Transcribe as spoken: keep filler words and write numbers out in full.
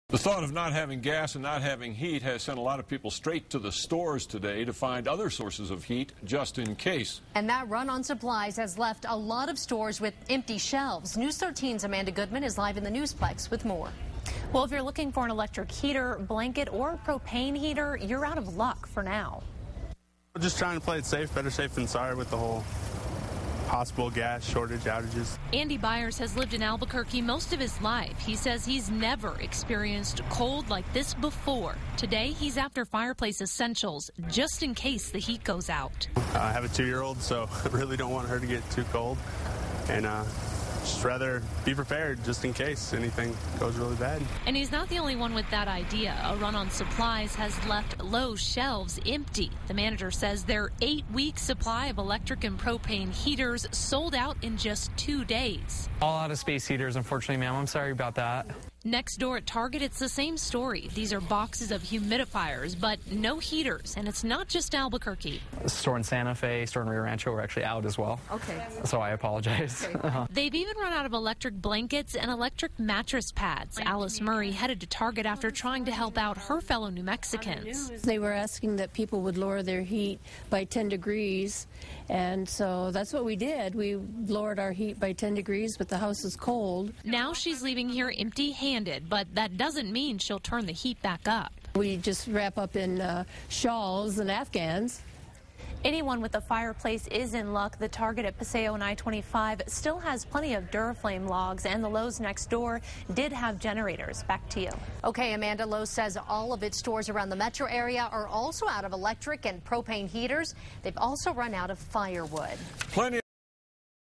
The thought of not having gas and not having heat has sent a lot of people straight to the stores today to find other sources of heat just in case. And that run on supplies has left a lot of stores with empty shelves. News thirteen's Amanda Goodman is live in the Newsplex with more. Well, if you're looking for an electric heater, blanket, or propane heater, you're out of luck for now. Just trying to play it safe, better safe than sorry with the whole possible gas shortage outages. Andy Byers has lived in Albuquerque most of his life. He says he's never experienced cold like this before. Today, he's after fireplace essentials just in case the heat goes out. I have a two-year-old, so I really don't want her to get too cold. And uh, just rather be prepared just in case anything goes really bad. And he's not the only one with that idea. A run on supplies has left Lowe's shelves empty. The manager says their eight-week supply of electric and propane heaters sold out in just two days. All out of space heaters, unfortunately, ma'am. I'm sorry about that. Next door at Target, it's the same story. These are boxes of humidifiers, but no heaters, and it's not just Albuquerque. Store in Santa Fe, store in Rio Rancho were actually out as well. Okay. So I apologize. Okay. They've even run out of electric blankets and electric mattress pads. Alice Murray headed to Target after trying to help out her fellow New Mexicans. They were asking that people would lower their heat by ten degrees, and so that's what we did. We lowered our heat by ten degrees, but the house is cold. Now she's leaving here empty-handed. But that doesn't mean she'll turn the heat back up. We just wrap up in uh, shawls and Afghans. Anyone with a fireplace is in luck. The Target at Paseo and I twenty-five still has plenty of Duraflame logs, and the Lowe's next door did have generators. Back to you. Okay, Amanda. Lowe's says all of its stores around the metro area are also out of electric and propane heaters. They've also run out of firewood. Plenty